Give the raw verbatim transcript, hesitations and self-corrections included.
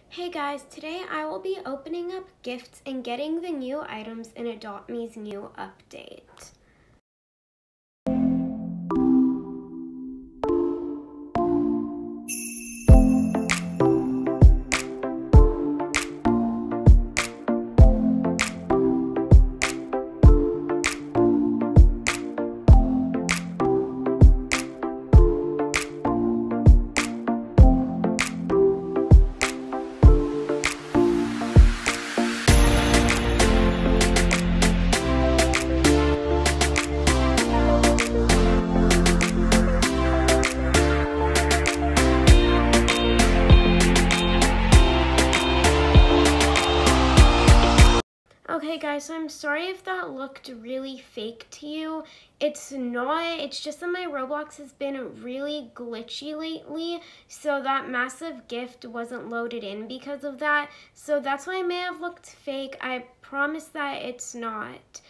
Hey guys, today I will be opening up gifts and getting the new items in Adopt Me's new update. Okay guys, so I'm sorry if that looked really fake to you. It's not, it's just that my Roblox has been really glitchy lately, so that massive gift wasn't loaded in because of that. So that's why it may have looked fake. I promise that it's not.